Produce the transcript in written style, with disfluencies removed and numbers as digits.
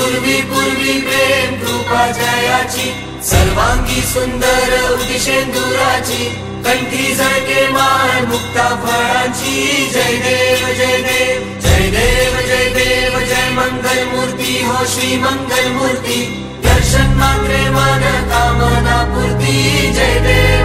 पूर्वी पूर्वी प्रेम कृपा जयाची सर्वांगी सुंदर उदिशेंदुराची कंठी झळके माळ मुक्ता फळांची जय देव जय देव जय देव जय देव जय मंगल मूर्ती हो श्री मंगल मूर्ती दर्शन मात्रे मन कामना पूर्ती जय देव